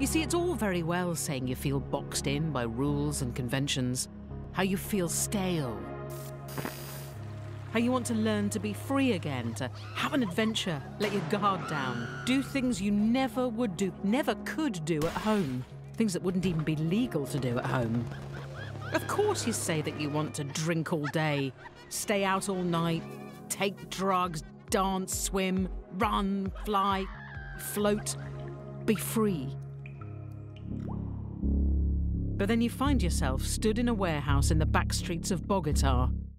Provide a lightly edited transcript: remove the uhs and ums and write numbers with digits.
You see, it's all very well saying you feel boxed in by rules and conventions, how you feel stale, how you want to learn to be free again, to have an adventure, let your guard down, do things you never could do at home, things that wouldn't even be legal to do at home. Of course you say that you want to drink all day, stay out all night, take drugs, dance, swim, run, fly, float, be free. But then you find yourself stood in a warehouse in the back streets of Bogota,